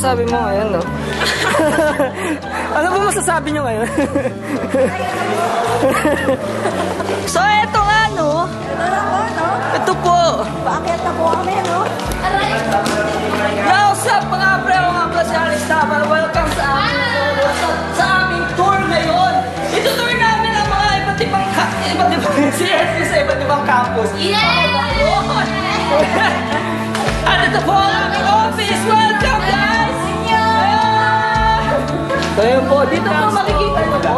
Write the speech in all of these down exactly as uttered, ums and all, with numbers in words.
masasabi mo ngayon, no? Ano ba masasabi nyo ngayon? So, eto nga, no? Ito na po, no? Ito po. Bakit na po kami, no? Yo, what's up, mga pre? Ako nga pala si Alex Tabal. Welcome sa aming, sa, sa aming tour ngayon. Ito tour namin ang mga iba't ibang iba't ibang C S U sa iba't ibang campus. Yeah! At ito po ang aming office. Welcome, guys! So yun po, dito po makikita nyo po.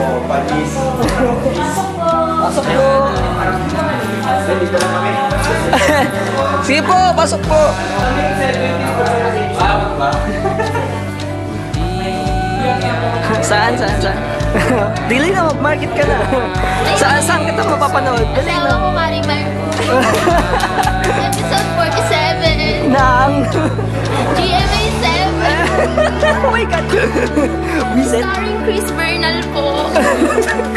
Pasok po. Sige po, pasok po. Saan, saan, saan? Dili na, mag-market ka na. Saan, saan kita mapapanood? Dili na. Asawa ko, Marimar ko. Episode forty-seven. Nang. G M A seven. Oh my God. Starring Chris Bernal po.